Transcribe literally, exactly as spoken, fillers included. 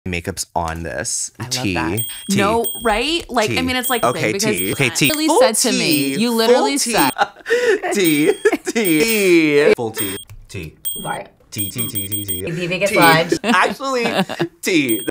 Makeup's on this. I T. love that. T. No, right? Like, T. I mean, it's like okay, because T. Okay, T. You literally Full said to T. me. You literally Full said. T. T. Full T. T. Right. T. T. T. T. T. P V gets lodged. Actually, T.